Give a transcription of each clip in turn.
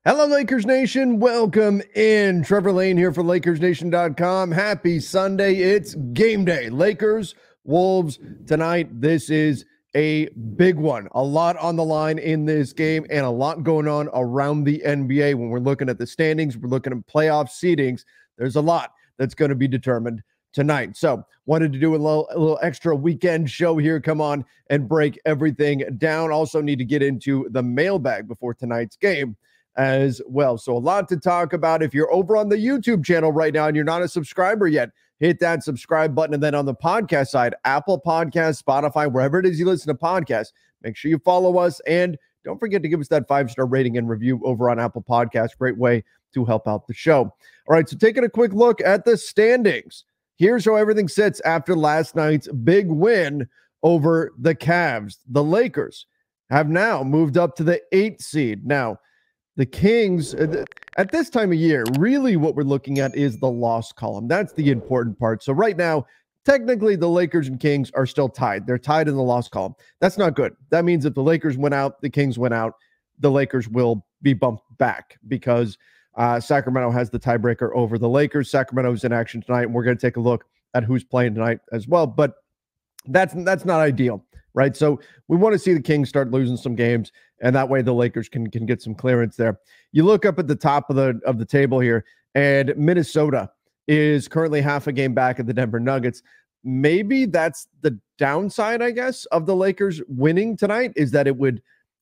Hello, Lakers Nation. Welcome in. Trevor Lane here for LakersNation.com. Happy Sunday. It's game day. Lakers, Wolves tonight. This is a big one. A lot on the line in this game and a lot going on around the NBA. When we're looking at the standings, we're looking at playoff seedings. There's a lot that's going to be determined tonight. So wanted to do a little extra weekend show here. Come on and break everything down. Also need to get into the mailbag before tonight's game as well. So a lot to talk about. If you're over on the YouTube channel right now and you're not a subscriber yet, hit that subscribe button. And then on the podcast side, Apple Podcasts, Spotify, wherever it is you listen to podcasts, make sure you follow us. And don't forget to give us that 5-star rating and review over on Apple Podcasts. Great way to help out the show. All right, so taking a quick look at the standings. Here's how everything sits after last night's big win over the Cavs. The Lakers have now moved up to the 8th seed. Now, the Kings, at this time of year, really what we're looking at is the loss column. That's the important part. So right now, technically, the Lakers and Kings are still tied. They're tied in the loss column. That's not good. That means if the Lakers win out, the Kings win out, the Lakers will be bumped back because Sacramento has the tiebreaker over the Lakers. Sacramento's in action tonight, and we're going to take a look at who's playing tonight as well. But that's not ideal, right? So we want to see the Kings start losing some games, and that way the Lakers can get some clearance there. You look up at the top of the table here, and Minnesota is currently half a game back at the Denver Nuggets. Maybe that's the downside, I guess, of the Lakers winning tonight, is that it would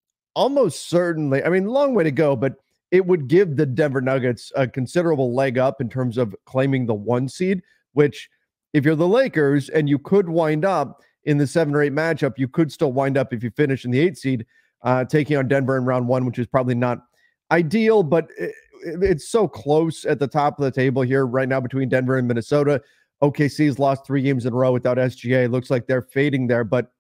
almost certainly, I mean, long way to go, but it would give the Denver Nuggets a considerable leg up in terms of claiming the 1 seed, which if you're the Lakers and you could wind up in the 7 or 8 matchup, you could still wind up, if you finish in the 8th seed, taking on Denver in round 1, which is probably not ideal, but it's so close at the top of the table here right now between Denver and Minnesota. OKC's lost 3 games in a row without SGA. Looks like they're fading there, but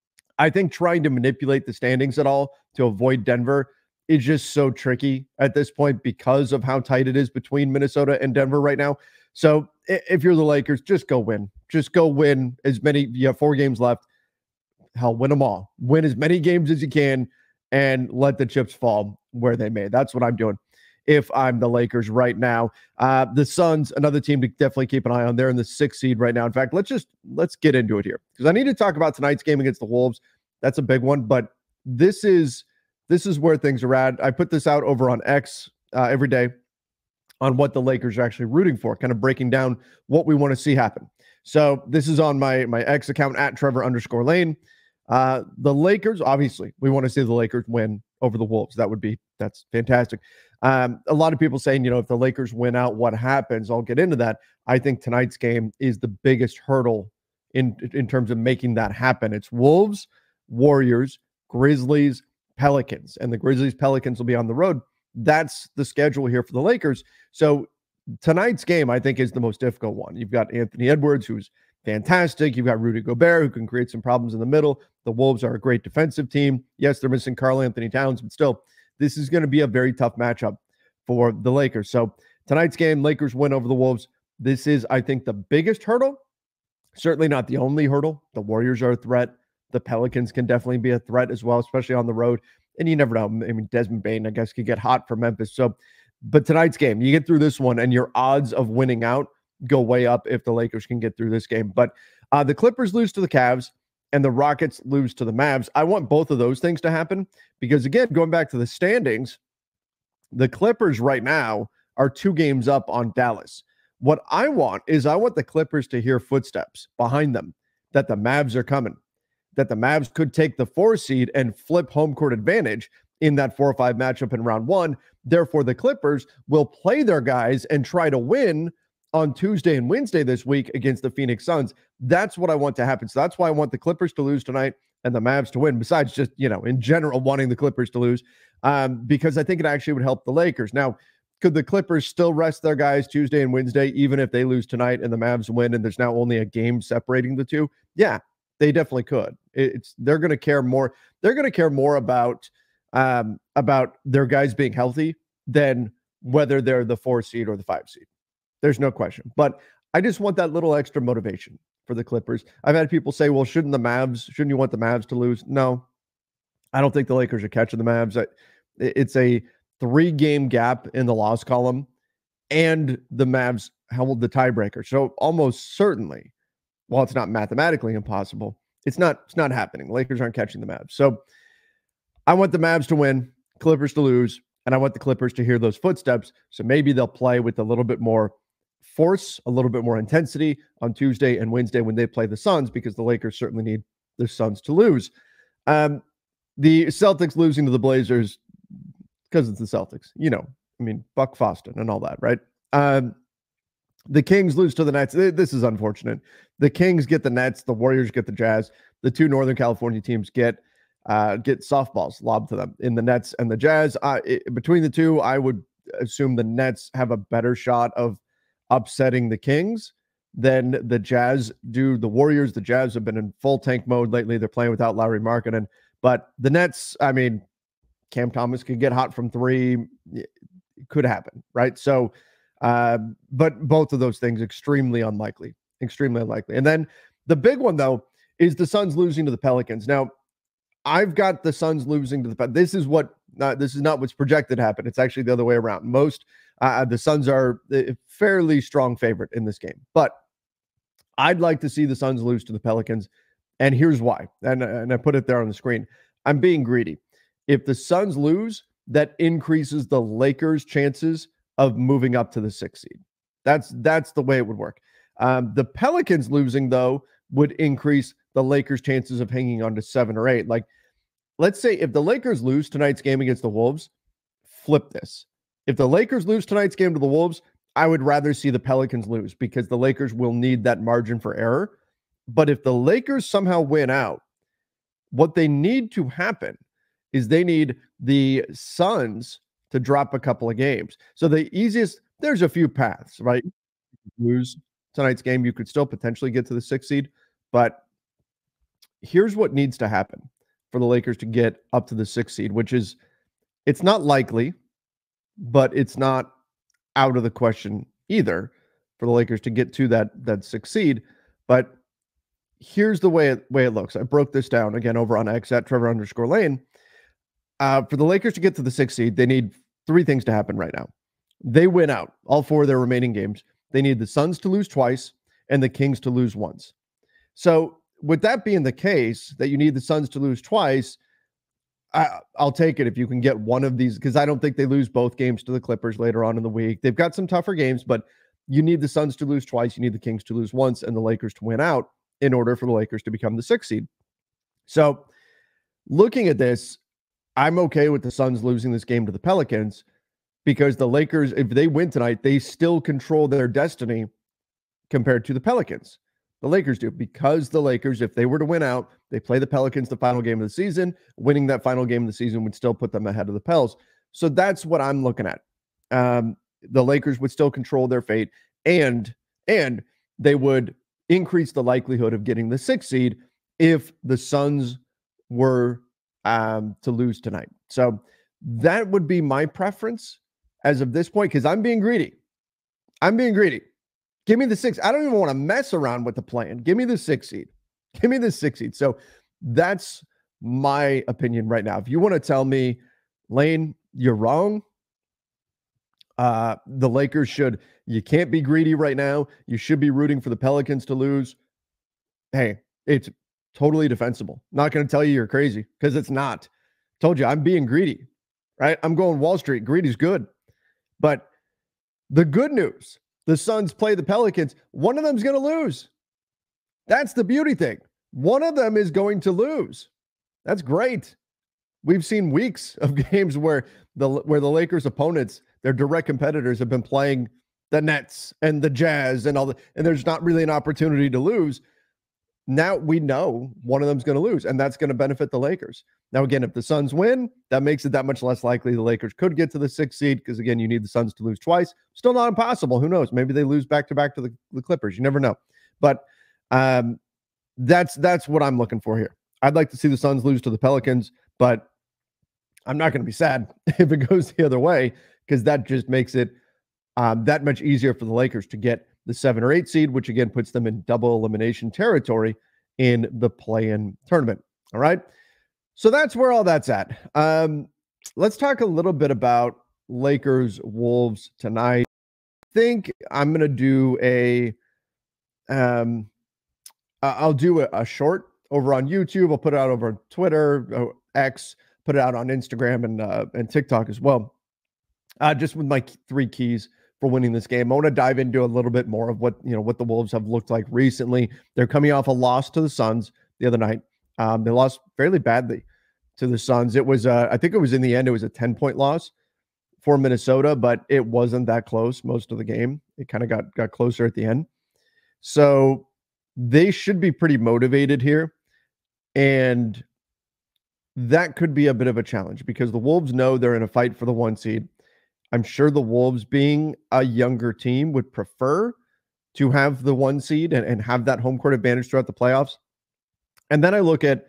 I think trying to manipulate the standings at all to avoid Denver is just so tricky at this point because of how tight it is between Minnesota and Denver right now. So if you're the Lakers, just go win. Just go win as many. You have 4 games left. Hell, win them all. Win as many games as you can and let the chips fall where they may. That's what I'm doing if I'm the Lakers right now. The Suns, another team to definitely keep an eye on. They're in the 6th seed right now. In fact, let's get into it here because I need to talk about tonight's game against the Wolves. That's a big one, but this is where things are at. I put this out over on X every day on what the Lakers are actually rooting for, kind of breaking down what we want to see happen. So this is on my X account at Trevor_Lane. The Lakers, obviously, we want to see the Lakers win over the Wolves. That's fantastic. A lot of people saying, if the Lakers win out, what happens? I'll get into that. I think tonight's game is the biggest hurdle in terms of making that happen. It's Wolves, Warriors, Grizzlies, Pelicans, and the Grizzlies, Pelicans will be on the road. That's the schedule here for the Lakers. So tonight's game, I think, is the most difficult one. You've got Anthony Edwards, who's fantastic. You've got Rudy Gobert, who can create some problems in the middle. The Wolves are a great defensive team. Yes, they're missing Karl Anthony Towns, but still, this is going to be a very tough matchup for the Lakers. So tonight's game, Lakers win over the Wolves. This is, I think, the biggest hurdle. Certainly not the only hurdle. The Warriors are a threat. The Pelicans can definitely be a threat as well, especially on the road. And you never know. I mean, Desmond Bane, I guess, could get hot for Memphis. So, but tonight's game, you get through this one, and your odds of winning out go way up if the Lakers can get through this game. But the Clippers lose to the Cavs, and the Rockets lose to the Mavs. I want both of those things to happen because, again, going back to the standings, the Clippers right now are 2 games up on Dallas. What I want the Clippers to hear footsteps behind them, that the Mavs are coming, that the Mavs could take the 4 seed and flip home court advantage in that 4 or 5 matchup in round 1. Therefore, the Clippers will play their guys and try to win on Tuesday and Wednesday this week against the Phoenix Suns. That's what I want to happen. So that's why I want the Clippers to lose tonight and the Mavs to win, besides just, in general, wanting the Clippers to lose, because I think it actually would help the Lakers. Now, could the Clippers still rest their guys Tuesday and Wednesday, even if they lose tonight and the Mavs win and there's now only a game separating the two? Yeah, they definitely could. They're going to care more. They're going to care more about their guys being healthy than whether they're the 4 seed or the 5 seed. There's no question. But I just want that little extra motivation for the Clippers. I've had people say, well, shouldn't you want the Mavs to lose? No, I don't think the Lakers are catching the Mavs. It's a 3-game gap in the loss column, and the Mavs held the tiebreaker. So almost certainly, while it's not mathematically impossible, it's not happening. The Lakers aren't catching the Mavs. So I want the Mavs to win, Clippers to lose, and I want the Clippers to hear those footsteps. So maybe they'll play with a little bit more force, a little bit more intensity on Tuesday and Wednesday when they play the Suns, because the Lakers certainly need the Suns to lose. The Celtics losing to the Blazers, because it's the Celtics, I mean, Buck Foston and all that, right? The Kings lose to the Nets. This is unfortunate. The Kings get the Nets, the Warriors get the Jazz. The two Northern California teams get softballs lobbed to them in the Nets and the Jazz. Between the two, I would assume the Nets have a better shot of upsetting the Kings than the Jazz do the Warriors. The Jazz have been in full tank mode lately. They're playing without Lauri Markkanen. But the Nets, I mean, Cam Thomas could get hot from three. It could happen, right? So, but both of those things, extremely unlikely. And then the big one, though, is the Suns losing to the Pelicans. Now, I've got the Suns losing to the Pelicans. This is not what's projected to happen. It's actually the other way around. The Suns are a fairly strong favorite in this game. But I'd like to see the Suns lose to the Pelicans. And here's why. And I put it there on the screen. I'm being greedy. If the Suns lose, that increases the Lakers' chances of moving up to the 6th seed. That's the way it would work. The Pelicans losing, though, would increase the Lakers' chances of hanging on to 7 or 8. Like, let's say if the Lakers lose tonight's game against the Wolves, flip this. If the Lakers lose tonight's game to the Wolves, I would rather see the Pelicans lose, because the Lakers will need that margin for error. But if the Lakers somehow win out, what they need to happen is they need the Suns to drop a couple of games. So there's a few paths, right? Lose tonight's game, you could still potentially get to the 6th seed. But here's what needs to happen for the Lakers to get up to the 6th seed, which is, it's not likely, but it's not out of the question either for the Lakers to get to that 6th seed. But here's the way it looks. I broke this down again over on X at Trevor_Lane. For the Lakers to get to the 6th seed, they need 3 things to happen right now. They win out all 4 of their remaining games. They need the Suns to lose twice and the Kings to lose once. So with that being the case, that you need the Suns to lose twice, I'll take it if you can get one of these, because I don't think they lose both games to the Clippers later on in the week. They've got some tougher games, but you need the Suns to lose twice, you need the Kings to lose once, and the Lakers to win out in order for the Lakers to become the 6th seed. So looking at this, I'm okay with the Suns losing this game to the Pelicans, because the Lakers, if they win tonight, they still control their destiny compared to the Pelicans. The Lakers do, because the Lakers, if they were to win out, they play the Pelicans the final game of the season. Winning that final game of the season would still put them ahead of the Pels. So that's what I'm looking at. The Lakers would still control their fate, and they would increase the likelihood of getting the 6th seed if the Suns were to lose tonight. So that would be my preference as of this point, because I'm being greedy. Give me the 6th. I don't even want to mess around with the plan. Give me the 6th seed. Give me the 6th seed. So that's my opinion right now. If you want to tell me, Lane, you're wrong, the Lakers you can't be greedy right now. You should be rooting for the Pelicans to lose. Hey, it's totally defensible. Not going to tell you you're crazy, because it's not. Told you, I'm being greedy, right? I'm going Wall Street. Greedy's good. But the good news, the Suns play the Pelicans. One of them's going to lose. That's the beauty thing. One of them is going to lose. That's great. We've seen weeks of games where the Lakers' opponents, their direct competitors, have been playing the Nets and the Jazz and and there's not really an opportunity to lose. Now we know one of them's going to lose, and that's going to benefit the Lakers. Now, again, if the Suns win, that makes it that much less likely the Lakers could get to the 6th seed, because, again, you need the Suns to lose twice. Still not impossible. Who knows? Maybe they lose back-to-back to the Clippers. You never know. But that's what I'm looking for here. I'd like to see the Suns lose to the Pelicans, but I'm not going to be sad if it goes the other way, because that just makes it that much easier for the Lakers to get the 7 or 8 seed, which again puts them in double elimination territory in the play-in tournament. All right. So that's where all that's at. Let's talk a little bit about Lakers Wolves tonight. I think I'm gonna do I'll do a short over on YouTube. I'll put it out over Twitter, X, put it out on Instagram and TikTok as well. Just with my 3 keys for winning this game. I want to dive into a little bit more of what the Wolves have looked like recently. They're coming off a loss to the Suns the other night. They lost fairly badly to the Suns. It was I think it was in the end, it was a 10-point loss for Minnesota, but it wasn't that close most of the game. It kind of got closer at the end. So they should be pretty motivated here. And that could be a bit of a challenge because the Wolves know they're in a fight for the 1 seed. I'm sure the Wolves, being a younger team, would prefer to have the 1 seed and have that home court advantage throughout the playoffs. And then I look at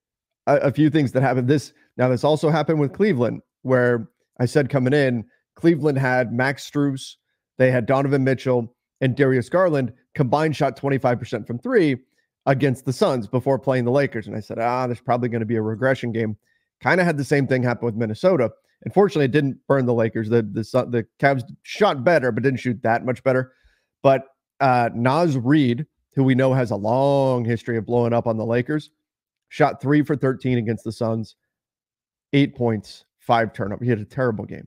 a few things that happened. This also happened with Cleveland, where I said coming in, Cleveland had Max Strus, they had Donovan Mitchell, and Darius Garland combined shot 25% from 3 against the Suns before playing the Lakers. And I said, there's probably going to be a regression game. Kind of had the same thing happen with Minnesota. Unfortunately, it didn't burn the Lakers. The Cavs shot better, but didn't shoot that much better. But Naz Reid, who we know has a long history of blowing up on the Lakers, shot 3 for 13 against the Suns, 8 points, 5 turnovers. He had a terrible game.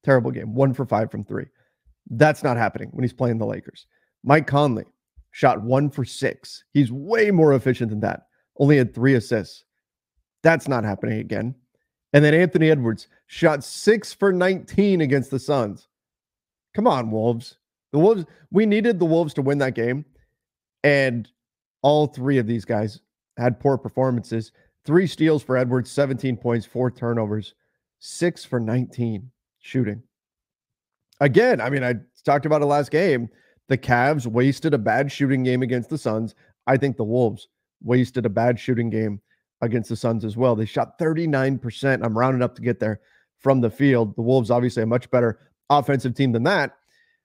1 for 5 from 3. That's not happening when he's playing the Lakers. Mike Conley shot 1 for 6. He's way more efficient than that. Only had 3 assists. That's not happening again. And then Anthony Edwards shot 6 for 19 against the Suns. Come on, Wolves. We needed the Wolves to win that game. And all 3 of these guys had poor performances. 3 steals for Edwards, 17 points, 4 turnovers, 6 for 19 shooting. Again, I mean, I talked about it last game. The Cavs wasted a bad shooting game against the Suns. I think the Wolves wasted a bad shooting game against the Suns as well. They shot 39%. I'm rounding up to get there from the field. The Wolves, obviously a much better offensive team than that.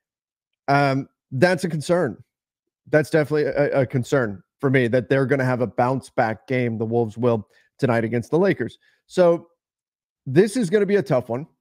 That's a concern. That's definitely a concern for me, that they're going to have a bounce back game. The Wolves will tonight against the Lakers. So this is going to be a tough one.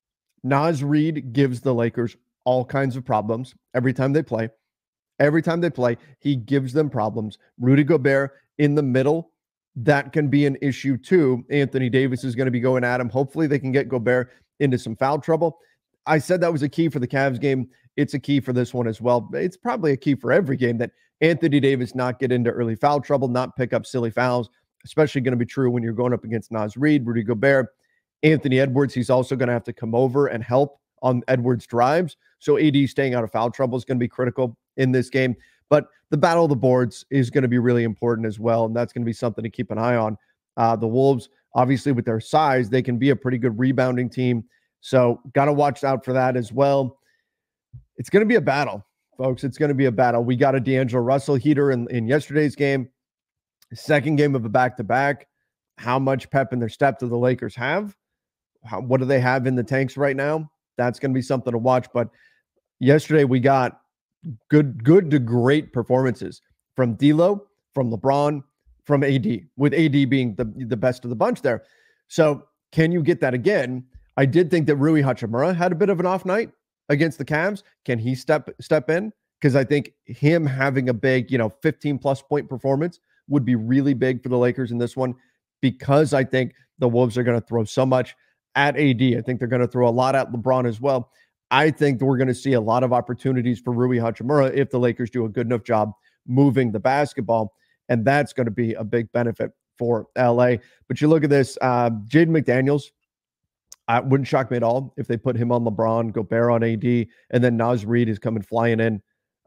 Naz Reid gives the Lakers all kinds of problems every time they play. Every time they play, he gives them problems. Rudy Gobert in the middle, that can be an issue too. Anthony Davis is going to be going at him. Hopefully they can get Gobert into some foul trouble. I said that was a key for the Cavs game. It's a key for this one as well. It's probably a key for every game that Anthony Davis not get into early foul trouble, not pick up silly fouls, especially going to be true when you're going up against Naz Reid, Rudy Gobert. Anthony Edwards, he's also going to have to come over and help on Edwards' drives. So AD staying out of foul trouble is going to be critical in this game. But the battle of the boards is going to be really important as well, and that's going to be something to keep an eye on. The Wolves, obviously with their size, they can be a pretty good rebounding team. So got to watch out for that as well. It's going to be a battle, folks. It's going to be a battle. We got a D'Angelo Russell heater in yesterday's game. Second game of a back-to-back. How much pep in their step do the Lakers have? What do they have in the tanks right now? That's going to be something to watch. But yesterday we got good to great performances from D'Lo, from LeBron, from AD, with AD being the best of the bunch there. So can you get that again? I did think that Rui Hachimura had a bit of an off night against the Cavs. Can he step in? Because I think him having a big, 15-plus point performance would be really big for the Lakers in this one, because I think the Wolves are going to throw so much at AD. I think they're going to throw a lot at LeBron as well. I think that we're going to see a lot of opportunities for Rui Hachimura if the Lakers do a good enough job moving the basketball, and that's going to be a big benefit for LA. But you look at this, Jaden McDaniels, wouldn't shock me at all if they put him on LeBron, Gobert on AD, and then Naz Reid is coming flying in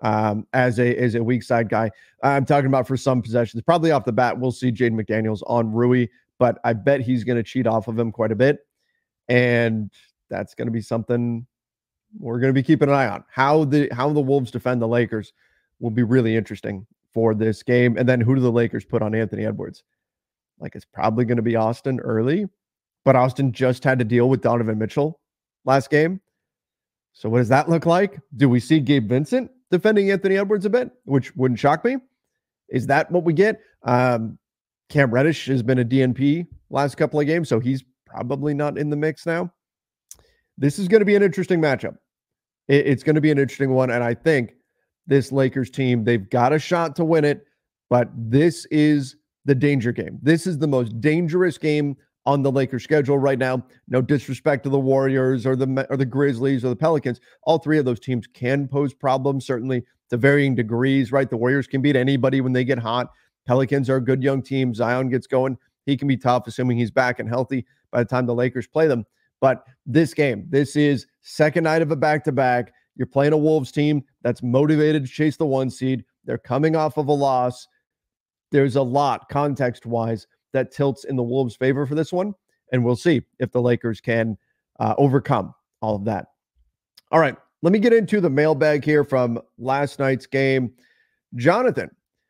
as a weak side guy. I'm talking about for some possessions. Probably off the bat, we'll see Jaden McDaniels on Rui, but I bet he's going to cheat off of him quite a bit. And that's going to be something we're going to be keeping an eye on. How the Wolves defend the Lakers will be really interesting for this game. And then who do the Lakers put on Anthony Edwards? Like, it's probably going to be Austin early, but Austin just had to deal with Donovan Mitchell last game. So what does that look like? Do we see Gabe Vincent defending Anthony Edwards a bit, which wouldn't shock me? Is that what we get? Cam Reddish has been a DNP last couple of games, so he's probably not in the mix now. This is going to be an interesting matchup. It's going to be an interesting one. And I think this Lakers team, they've got a shot to win it, but this is the danger game. This is the most dangerous game on the Lakers schedule right now. No disrespect to the Warriors or the Grizzlies or the Pelicans. All three of those teams can pose problems, certainly to varying degrees, right? The Warriors can beat anybody when they get hot. Pelicans are a good young team. Zion gets going. He can be tough, assuming he's back and healthy by the time the Lakers play them. But this game, this is second night of a back-to-back. You're playing a Wolves team that's motivated to chase the 1 seed. They're coming off of a loss. There's a lot, context-wise, that tilts in the Wolves' favor for this one. And we'll see if the Lakers can overcome all of that. All right, let me get into the mailbag here from last night's game. Jonathan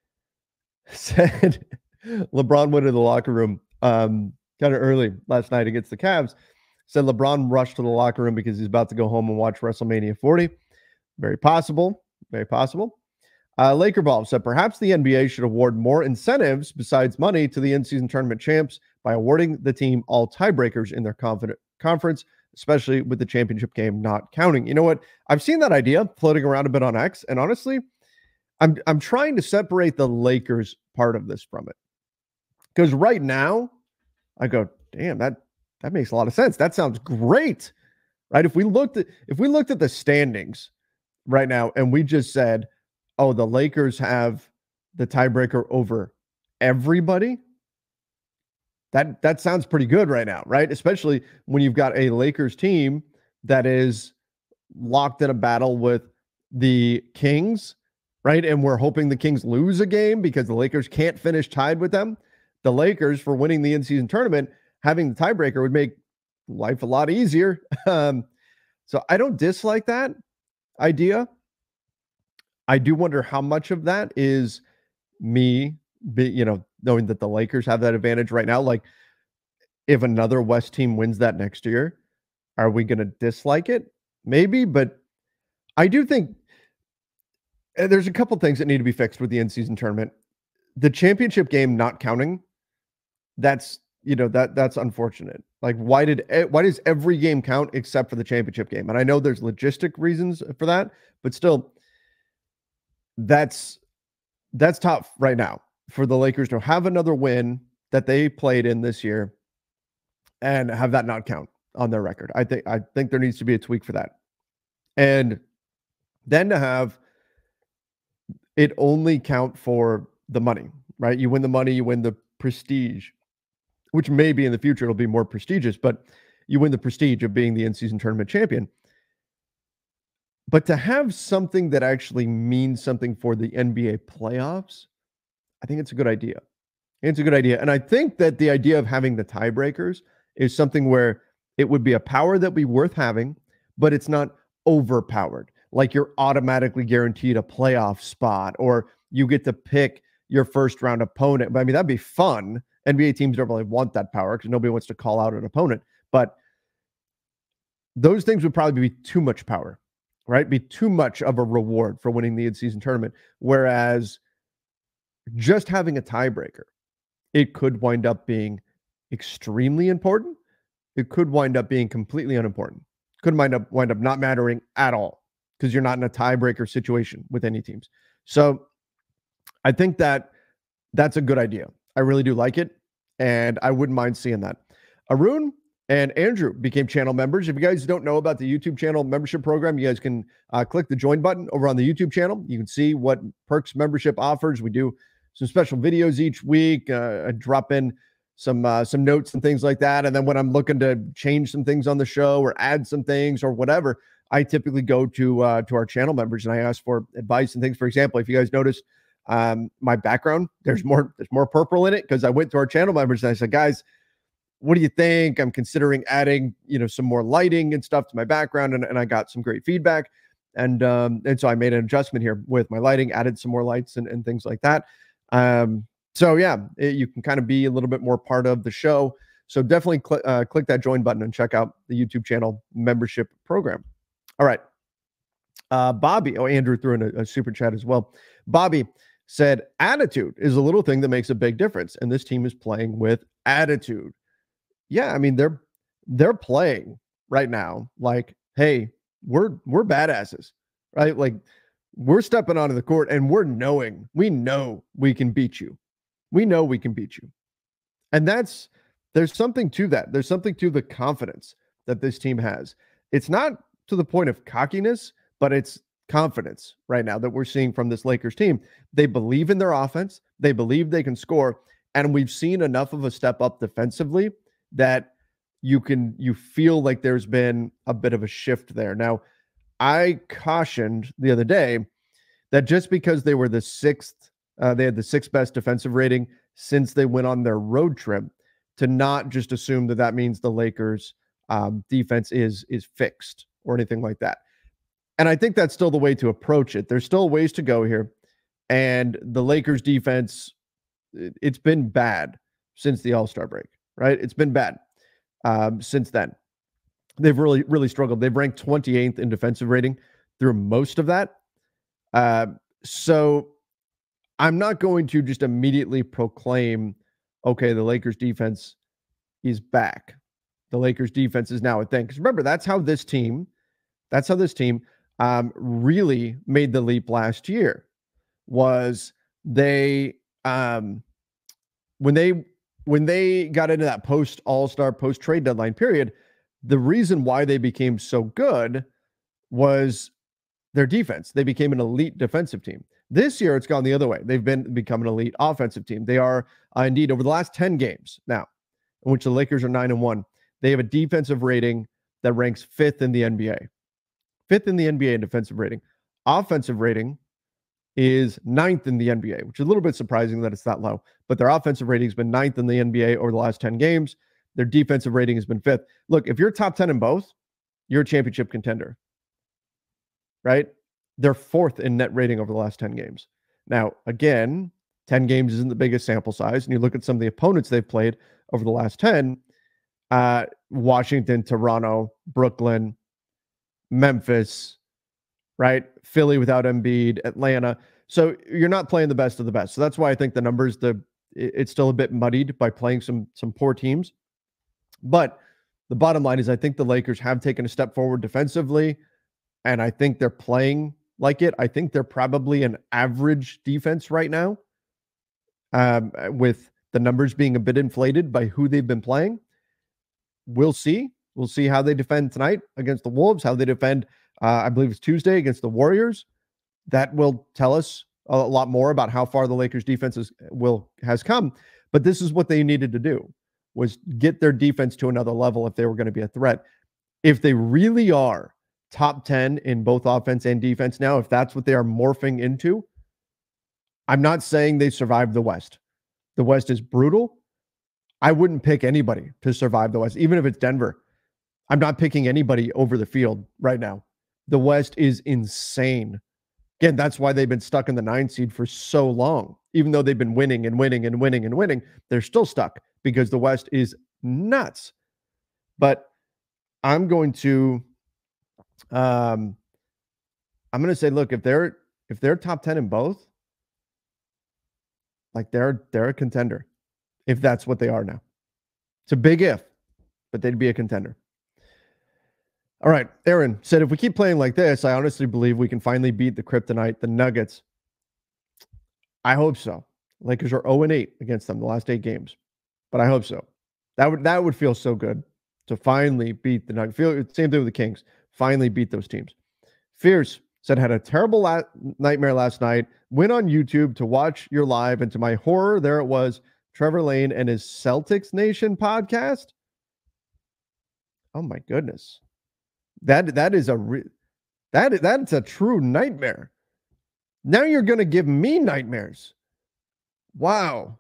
said LeBron went to the locker room kind of early last night against the Cavs. Said LeBron rushed to the locker room because he's about to go home and watch WrestleMania 40. Very possible. Very possible. Laker Ball said perhaps the NBA should award more incentives besides money to the in-season tournament champs by awarding the team all tiebreakers in their conference, especially with the championship game not counting. You know what? I've seen that idea floating around a bit on X, and honestly, I'm trying to separate the Lakers part of this from it. Because right now, I go, damn, that makes a lot of sense. That sounds great, right? If we looked at the standings right now and we just said, oh, the Lakers have the tiebreaker over everybody, that sounds pretty good right now, right? Especially when you've got a Lakers team that is locked in a battle with the Kings, right? And we're hoping the Kings lose a game because the Lakers can't finish tied with them. The Lakers, for winning the in-season tournament, having the tiebreaker would make life a lot easier. So I don't dislike that idea. I do wonder how much of that is me, knowing that the Lakers have that advantage right now. Like, if another West team wins that next year, are we going to dislike it? Maybe, but I do think there's a couple things that need to be fixed with the in-season tournament. The championship game not counting, that's unfortunate. Like, why does every game count except for the championship game? And I know there's logistic reasons for that, but still, that's tough right now for the Lakers to have another win that they played in this year and have that not count on their record. I think there needs to be a tweak for that. And then to have it only count for the money, right? You win the money, you win the prestige, which maybe in the future it'll be more prestigious, but you win the prestige of being the in-season tournament champion. But to have something that actually means something for the NBA playoffs, I think it's a good idea. It's a good idea. And I think that the idea of having the tiebreakers is something where it would be a power that would be worth having, but it's not overpowered. Like, you're automatically guaranteed a playoff spot, or you get to pick your first round opponent. But I mean, that'd be fun. NBA teams don't really want that power because nobody wants to call out an opponent. But those things would probably be too much power, right? Be too much of a reward for winning the in-season tournament. Whereas just having a tiebreaker, it could wind up being extremely important. It could wind up being completely unimportant. Could wind up not mattering at all because you're not in a tiebreaker situation with any teams. So I think that's a good idea. I really do like it, and I wouldn't mind seeing that. Arun and Andrew became channel members. If you guys don't know about the YouTube channel membership program, you guys can click the join button over on the YouTube channel. You can see what perks membership offers. We do some special videos each week. I drop in some notes and things like that. And then when I'm looking to change some things on the show or add some things or whatever, I typically go to our channel members and I ask for advice and things. For example, if you guys notice my background, there's more purple in it because I went to our channel members and I said, guys, what do you think? I'm considering adding, some more lighting and stuff to my background. And I got some great feedback. And so I made an adjustment here with my lighting, added some more lights and things like that. So yeah, you can kind of be a little bit more part of the show. So definitely click that join button and check out the YouTube channel membership program. All right. Bobby, Andrew threw in a super chat as well. Bobby said, attitude is a little thing that makes a big difference. And this team is playing with attitude. Yeah, I mean, they're playing right now, like, hey, we're badasses, right? Like, we're stepping onto the court and we know we can beat you. We know we can beat you. And there's something to that. There's something to the confidence that this team has. It's not to the point of cockiness, but it's confidence right now that we're seeing from this Lakers team. They believe in their offense. They believe they can score. And we've seen enough of a step up defensively that you feel like there's been a bit of a shift there. Now, I cautioned the other day that just because they were they had the sixth best defensive rating since they went on their road trip, to not just assume that that means the Lakers defense is fixed or anything like that. And I think that's still the way to approach it. There's still ways to go here. And the Lakers defense, it's been bad since the All-Star break, right? It's been bad since then. They've really, really struggled. They've ranked 28th in defensive rating through most of that. So I'm not going to just immediately proclaim, okay, the Lakers defense is back. The Lakers defense is now a thing. Because remember, that's how this team really made the leap last year. Was they when they got into that post All-Star, post trade deadline period, the reason why they became so good was their defense. They became an elite defensive team. This year, it's gone the other way. They've become an elite offensive team. They are indeed, over the last 10 games now, in which the Lakers are 9-1, they have a defensive rating that ranks 5th in the NBA. 5th in the NBA in defensive rating. Offensive rating is 9th in the NBA, which is a little bit surprising that it's that low. But their offensive rating has been 9th in the NBA over the last 10 games. Their defensive rating has been 5th. Look, if you're top 10 in both, you're a championship contender, right? They're 4th in net rating over the last 10 games. Now, again, 10 games isn't the biggest sample size. And you look at some of the opponents they've played over the last 10, Washington, Toronto, Brooklyn, Memphis, right? Philly without Embiid, Atlanta. So you're not playing the best of the best. So that's why I think the numbers, it's still a bit muddied by playing some poor teams. But the bottom line is I think the Lakers have taken a step forward defensively, and I think they're playing like it. I think they're probably an average defense right now, with the numbers being a bit inflated by who they've been playing. We'll see. We'll see how they defend tonight against the Wolves, how they defend, I believe it's Tuesday, against the Warriors. That will tell us a lot more about how far the Lakers defense has come. But this is what they needed to do, was get their defense to another level if they were going to be a threat. If they really are top 10 in both offense and defense now, if that's what they are morphing into, I'm not saying they survived the West. The West is brutal. I wouldn't pick anybody to survive the West, even if it's Denver. I'm not picking anybody over the field right now. The West is insane. Again, that's why they've been stuck in the 9 seed for so long. Even though they've been winning and winning and winning and winning, they're still stuck because the West is nuts. But I'm going to say, look, if they're top 10 in both, like they're a contender, if that's what they are now. It's a big if, but they'd be a contender. All right, Aaron said, if we keep playing like this, I honestly believe we can finally beat the Kryptonite, the Nuggets. I hope so. Lakers are 0-8 against them the last 8 games, but I hope so. That would feel so good to finally beat the Nuggets. Same thing with the Kings. Finally beat those teams. Fierce said, had a terrible nightmare last night. Went on YouTube to watch your live, and to my horror, there it was, Trevor Lane and his Celtics Nation podcast. Oh my goodness. That's a true nightmare. Now you're going to give me nightmares. Wow.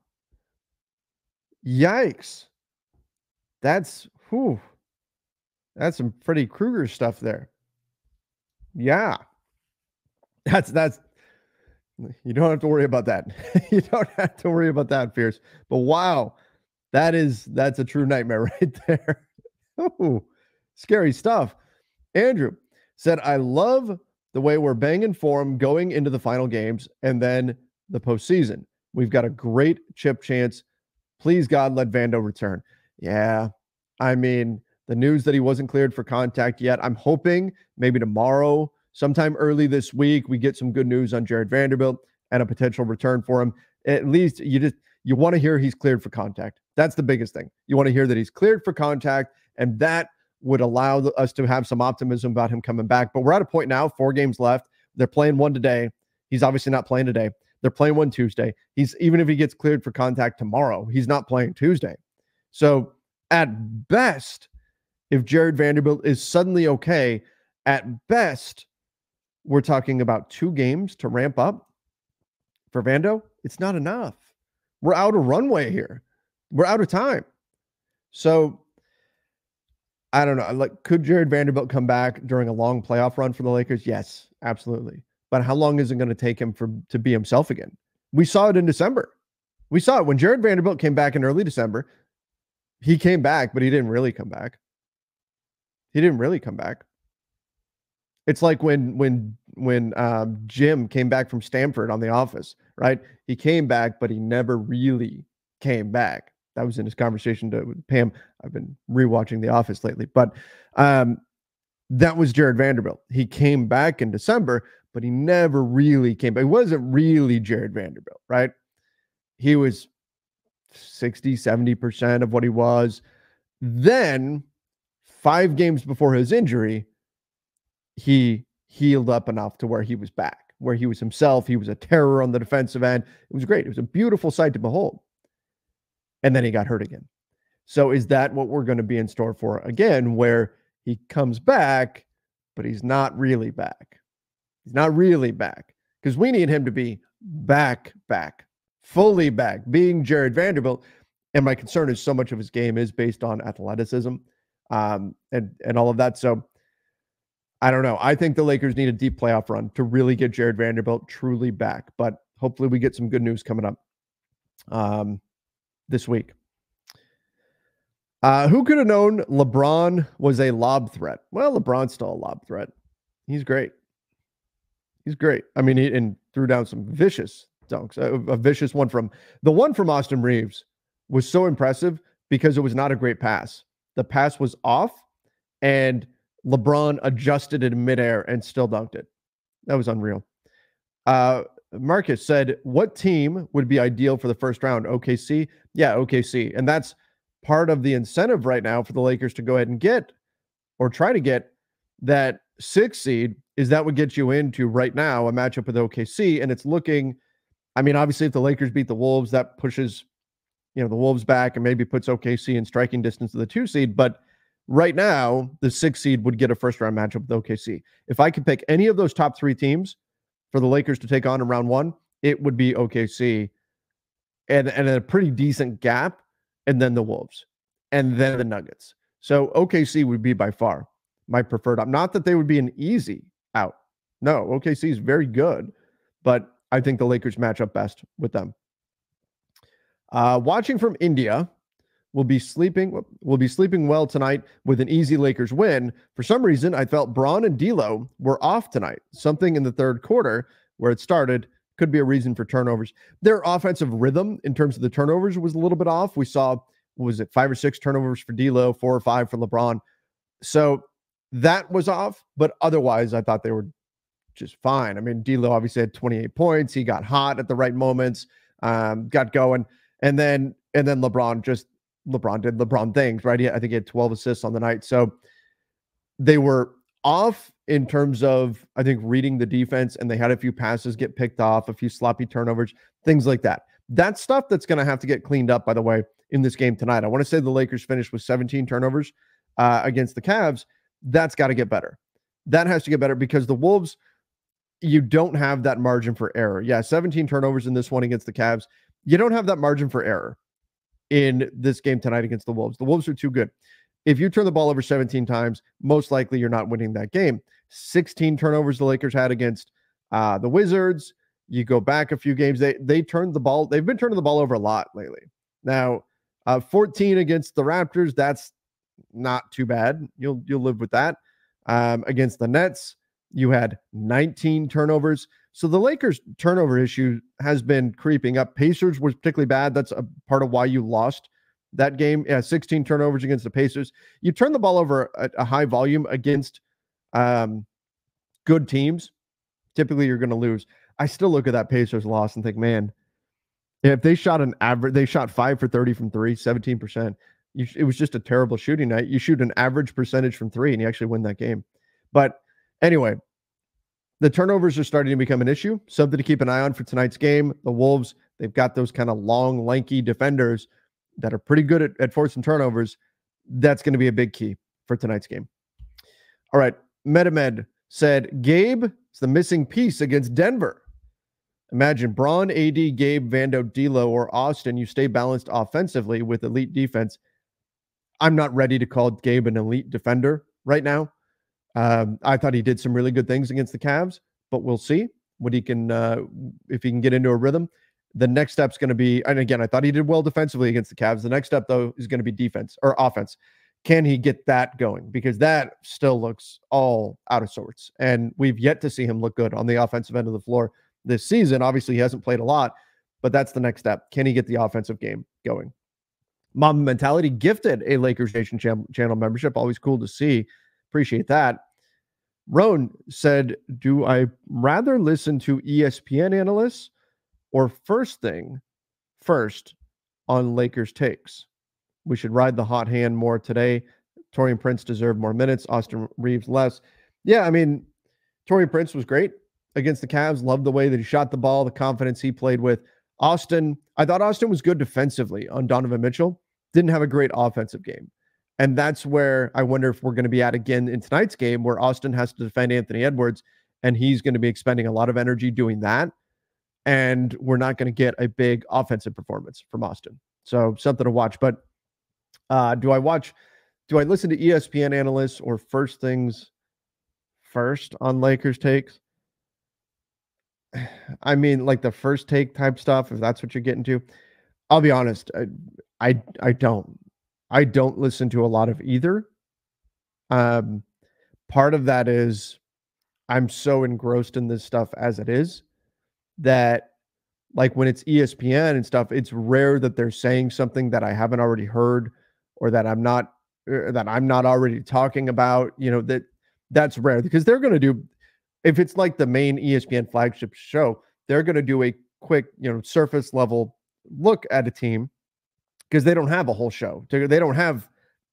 Yikes. That's some Freddy Krueger stuff there. Yeah. That's you don't have to worry about that. You don't have to worry about that, Fierce. But wow, that's a true nightmare right there. Oh, scary stuff. Andrew said, I love the way we're banging form going into the final games and then the postseason. We've got a great chip chance. Please, God, let Vando return. Yeah, I mean, The news that he wasn't cleared for contact yet. I'm hoping maybe tomorrow, sometime early this week, we get some good news on Jared Vanderbilt and a potential return for him. At least you want to hear he's cleared for contact. That's the biggest thing. You want to hear that he's cleared for contact, and that would allow us to have some optimism about him coming back. But we're at a point now, 4 games left. They're playing one today. He's obviously not playing today. They're playing one Tuesday. Even if he gets cleared for contact tomorrow, he's not playing Tuesday. So at best, if Jared Vanderbilt is suddenly okay, at best, we're talking about 2 games to ramp up. For Vando, it's not enough. We're out of runway here. We're out of time. So I don't know. Like, could Jared Vanderbilt come back during a long playoff run for the Lakers? Yes, absolutely. But how long is it going to take him to be himself again? We saw it in December. We saw it when Jared Vanderbilt came back in early December. He came back, but he didn't really come back. He didn't really come back. It's like when Jim came back from Stanford on The Office, right? He came back, but he never really came back. That was in his conversation with Pam. I've been rewatching The Office lately, but that was Jared Vanderbilt. He came back in December, but he never really came back. He wasn't really Jared Vanderbilt, right? He was 60, 70% of what he was. Then 5 games before his injury, he healed up enough to where he was back, where he was himself. He was a terror on the defensive end. It was great. It was a beautiful sight to behold. And then he got hurt again. So is that what we're going to be in store for again, where he comes back, but he's not really back? He's not really back, because we need him to be back, fully back, being Jared Vanderbilt. And my concern is so much of his game is based on athleticism and all of that. So I don't know. I think the Lakers need a deep playoff run to really get Jared Vanderbilt truly back. But hopefully we get some good news coming up this week. Who could have known LeBron was a lob threat? Well, LeBron's still a lob threat. He's great. He's great. I mean, he threw down some vicious dunks. A vicious one from Austin Reeves was so impressive because it was not a great pass. The pass was off, and LeBron adjusted it in midair and still dunked it. That was unreal. Marcus said, what team would be ideal for the first round? OKC? Yeah, OKC. And that's part of the incentive right now for the Lakers to go ahead and get, or try to get, that 6 seed, is that would get you into right now a matchup with OKC. And it's looking, I mean, obviously if the Lakers beat the Wolves, that pushes, the Wolves back and maybe puts OKC in striking distance of the 2 seed. But right now, the 6 seed would get a first round matchup with OKC. If I could pick any of those top 3 teams for the Lakers to take on in round 1, it would be OKC and a pretty decent gap, and then the Wolves, and then the Nuggets. So OKC would be by far my preferred. Not that they would be an easy out. No, OKC is very good, but I think the Lakers match up best with them. Watching from India, we'll be sleeping well tonight with an easy Lakers win. For some reason, I felt Braun and D'Lo were off tonight. Something in the third quarter where it started could be a reason for turnovers. Their offensive rhythm in terms of the turnovers was a little bit off. We saw, was it 5 or 6 turnovers for D'Lo, 4 or 5 for LeBron. So that was off, but otherwise I thought they were just fine. I mean, D'Lo obviously had 28 points. He got hot at the right moments, got going. And then LeBron did LeBron things, right? I think he had 12 assists on the night. So they were off in terms of, I think, reading the defense, and they had a few passes get picked off, a few sloppy turnovers, things like that. That's stuff that's going to have to get cleaned up, by the way, in this game tonight. I want to say the Lakers finished with 17 turnovers against the Cavs. That's got to get better. That has to get better because the Wolves, you don't have that margin for error. Yeah, 17 turnovers in this one against the Cavs. You don't have that margin for error in this game tonight against the Wolves. The Wolves are too good. If you turn the ball over 17 times, most likely you're not winning that game. 16 turnovers the Lakers had against the Wizards. You go back a few games, they turned the ball. They've been turning the ball over a lot lately. Now, 14 against the Raptors, that's not too bad. You'll live with that. Against the Nets, you had 19 turnovers. So the Lakers' turnover issue has been creeping up. Pacers was particularly bad. That's a part of why you lost that game. Yeah, 16 turnovers against the Pacers. You turn the ball over a high volume against good teams, typically you're going to lose. I still look at that Pacers loss and think, man, if they shot an average, they shot 5 for 30 from three, 17%. It was just a terrible shooting night. You shoot an average percentage from three and you actually win that game. But anyway, the turnovers are starting to become an issue. Something to keep an eye on for tonight's game. The Wolves, they've got those kind of long, lanky defenders that are pretty good at forcing turnovers. That's going to be a big key for tonight's game. All right. Metamed said, Gabe is the missing piece against Denver. Imagine Braun, AD, Gabe, Vando, D'Lo, or Austin. You stay balanced offensively with elite defense. I'm not ready to call Gabe an elite defender right now. I thought he did some really good things against the Cavs, but we'll see what he can, if he can get into a rhythm. The next step's going to be, and again, I thought he did well defensively against the Cavs. The next step, though, is going to be defense or offense. Can he get that going? Because that still looks all out of sorts. And we've yet to see him look good on the offensive end of the floor this season. Obviously, he hasn't played a lot, but that's the next step. Can he get the offensive game going? Mamba Mentality gifted a Lakers Nation channel membership. Always cool to see. Appreciate that. Roan said, do I rather listen to ESPN analysts or first on Lakers takes? We should ride the hot hand more today. Taurean Prince deserved more minutes. Austin Reeves less. Yeah, I mean, Taurean Prince was great against the Cavs. Loved the way that he shot the ball, the confidence he played with. Austin, I thought Austin was good defensively on Donovan Mitchell. Didn't have a great offensive game. And that's where I wonder if we're going to be at again in tonight's game, where Austin has to defend Anthony Edwards, and he's going to be expending a lot of energy doing that. And we're not going to get a big offensive performance from Austin. So something to watch. But do I listen to ESPN analysts or first things first on Lakers takes? I mean, like the first take type stuff, if that's what you're getting to. I'll be honest, I don't listen to a lot of either. Part of that is I'm so engrossed in this stuff as it is that, like, when it's ESPN and stuff, it's rare that they're saying something that I haven't already heard or that I'm not already talking about. You know, that's rare because they're going to do, if it's like the main ESPN flagship show, they're going to do a quick, surface level look at a team because they don't have a whole show. They don't have,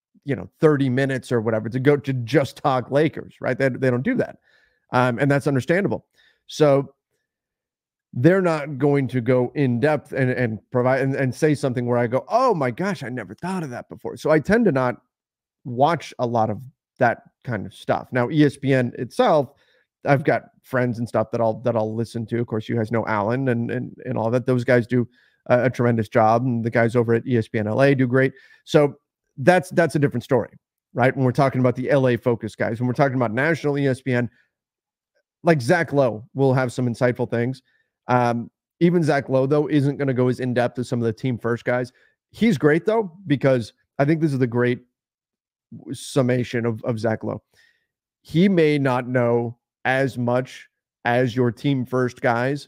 30 minutes or whatever to go to just talk Lakers, right? They don't do that. And that's understandable. So they're not going to go in depth and provide and say something where I go, oh my gosh, I never thought of that before. So I tend to not watch a lot of that kind of stuff. Now, ESPN itself, I've got friends and stuff that I'll listen to. Of course, you guys know Alan and all that. Those guys do a tremendous job, and the guys over at ESPN LA do great. So that's a different story, right? When we're talking about the LA focused guys, when we're talking about national ESPN, like Zach Lowe will have some insightful things. Even Zach Lowe, though, isn't going to go as in depth as some of the team first guys. He's great, though, because I think this is the great summation of Zach Lowe. He may not know as much as your team first guys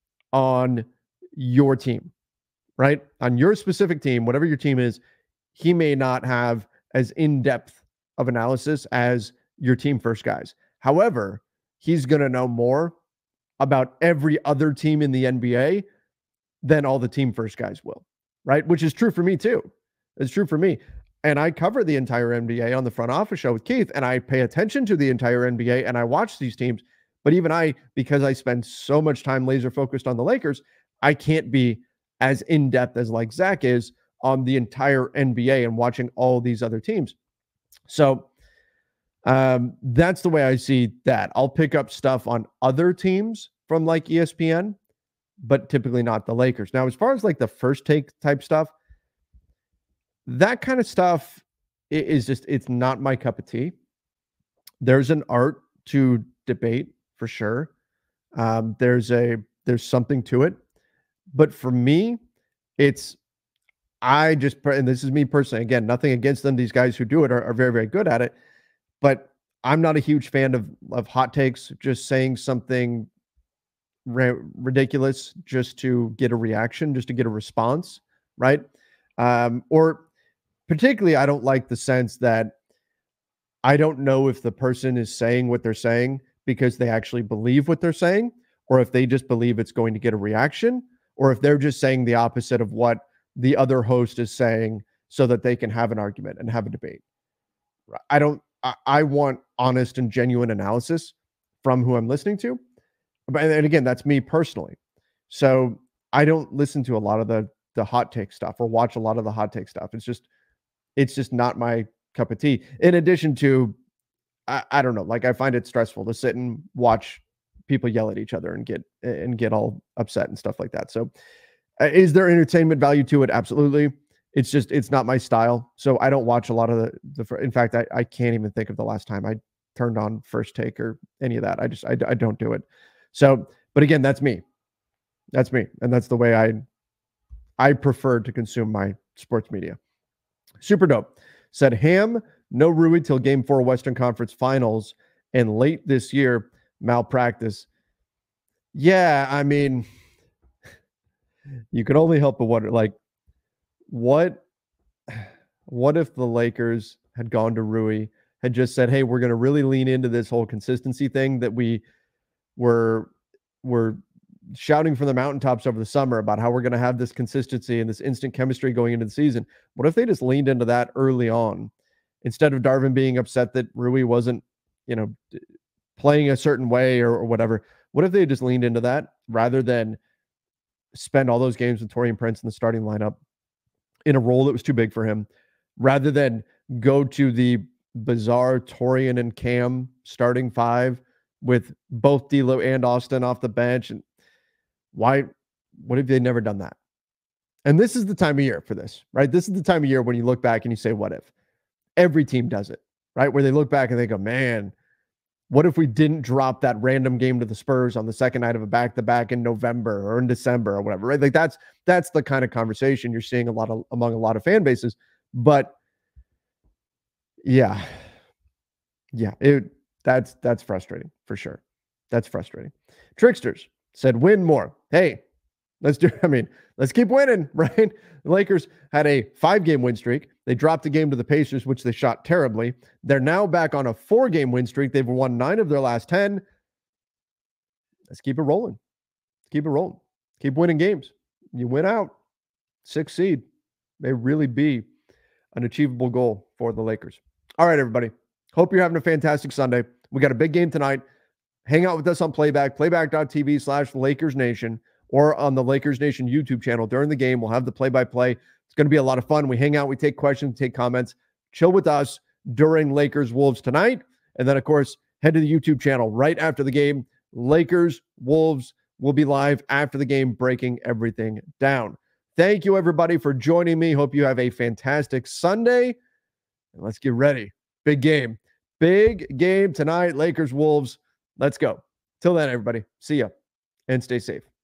on your team, right? On your specific team, whatever your team is, he may not have as in-depth of analysis as your team first guys. However, he's going to know more about every other team in the NBA than all the team first guys will, right? Which is true for me too. It's true for me. And I cover the entire NBA on the front office show with Keith, and I pay attention to the entire NBA and I watch these teams. But even because I spend so much time laser focused on the Lakers, I can't be as in-depth as like Zach is on the entire NBA and watching all these other teams. So that's the way I see that. I'll pick up stuff on other teams from like ESPN, but typically not the Lakers. Now, as far as like the first take type stuff, that kind of stuff is just, it's not my cup of tea. There's an art to debate for sure. There's something to it, but for me, and this is me personally, again, nothing against them. These guys who do it are very, very good at it, but I'm not a huge fan of hot takes, just saying something ridiculous just to get a reaction, just to get a response, right? Or particularly, I don't like the sense that I don't know if the person is saying what they're saying because they actually believe what they're saying, or if they just believe it's going to get a reaction, or if they're just saying the opposite of what the other host is saying so that they can have an argument and have a debate. I want honest and genuine analysis from who I'm listening to. And again, that's me personally. So I don't listen to a lot of the hot take stuff or watch a lot of the hot take stuff. It's just not my cup of tea. In addition to, I don't know, like I find it stressful to sit and watch people yell at each other and get all upset and stuff like that. So is there entertainment value to it? Absolutely. It's not my style. So I don't watch a lot of in fact, I can't even think of the last time I turned on First Take or any of that. I don't do it. So, but again, that's me. That's me. And that's the way I prefer to consume my sports media. Super dope. Said Ham, no Rui till Game 4 Western Conference Finals, and late this year, malpractice. Yeah, I mean, you can only help but wonder, like, what if the Lakers had gone to Rui, had just said, hey, we're going to really lean into this whole consistency thing that we were shouting from the mountaintops over the summer about how we're going to have this consistency and this instant chemistry going into the season. What if they just leaned into that early on instead of Darvin being upset that Rui wasn't, playing a certain way or whatever? What if they just leaned into that rather than spend all those games with Taurean Prince in the starting lineup in a role that was too big for him, rather than go to the bizarre Taurean and Cam starting five with both D'Lo and Austin off the bench? And what have they never done that? And this is the time of year for this, right? This is the time of year when you look back and you say, what if? Every team does it, right? Where they look back and they go, man, what if we didn't drop that random game to the Spurs on the second night of a back-to-back in November or in December or whatever, right? Like that's the kind of conversation you're seeing among a lot of fan bases. But yeah, that's frustrating for sure. That's frustrating. Tricksters said, win more. Hey, let's keep winning, right? The Lakers had a 5-game win streak. They dropped a game to the Pacers, which they shot terribly. They're now back on a 4-game win streak. They've won 9 of their last 10. Let's keep it rolling. Keep it rolling. Keep winning games. You win out. 6th seed may really be an achievable goal for the Lakers. All right, everybody. Hope you're having a fantastic Sunday. We got a big game tonight. Hang out with us on playback.tv/LakersNation, or on the Lakers Nation YouTube channel during the game. We'll have the play-by-play. It's going to be a lot of fun. We hang out, we take questions, take comments, chill with us during Lakers Wolves tonight. And then, of course, head to the YouTube channel right after the game. Lakers Wolves will be live after the game, breaking everything down. Thank you, everybody, for joining me. Hope you have a fantastic Sunday. And let's get ready. Big game. Big game tonight. Lakers Wolves. Let's go. Till then, everybody. See ya and stay safe.